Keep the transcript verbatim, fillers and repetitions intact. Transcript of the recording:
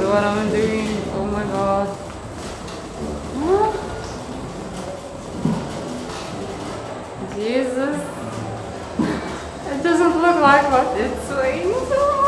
what I'm doing. Oh my god. Huh? Jesus. It doesn't look like what it's saying.